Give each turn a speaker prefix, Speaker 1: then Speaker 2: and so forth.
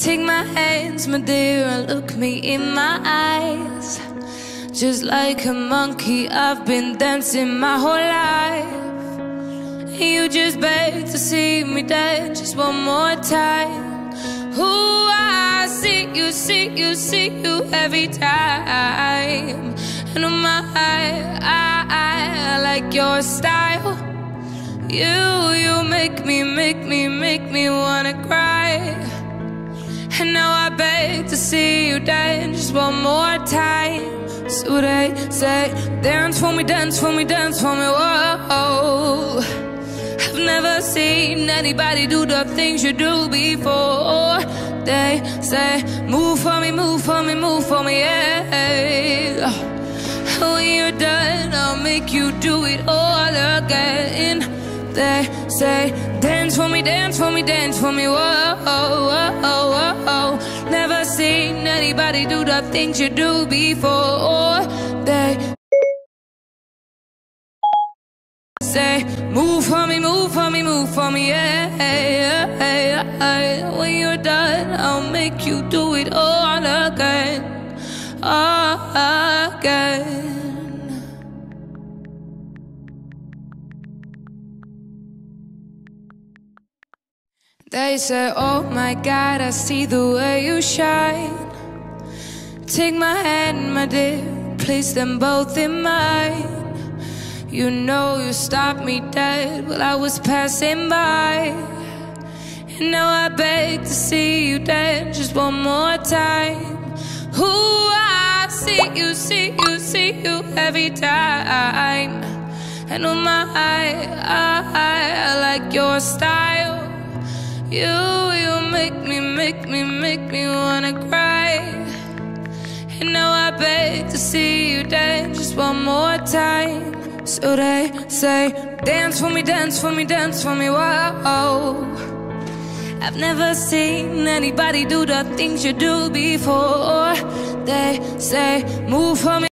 Speaker 1: Take my hands, my dear, and look me in my eyes. Just like a monkey, I've been dancing my whole life. You just beg to see me dance just one more time. Ooh, I see you every time. And oh my, I like your style. You make me wanna cry. And now I beg to see you dance just one more time. So they say, dance for me, dance for me, dance for me, whoa. I've never seen anybody do the things you do before. They say, move for me, move for me, move for me, yeah. When you're done, I'll make you do it all again. They say, dance for me, dance for me, dance for me, whoa, whoa, whoa, whoa. Never seen anybody do the things you do before. They say, move for me, move for me, move for me, yeah. When you're done, I'll make you do it all again, all again. They say, oh my God, I see the way you shine. Take my hand, my dear, place them both in mine. You know you stopped me dead while I was passing by. And now I beg to see you dance just one more time. Ooh, I see you every time. And oh my, I like your style. You make me wanna cry. And now I beg to see you dance just one more time. So they say, dance for me, dance for me, dance for me, whoa. I've never seen anybody do the things you do before. They say, move for me.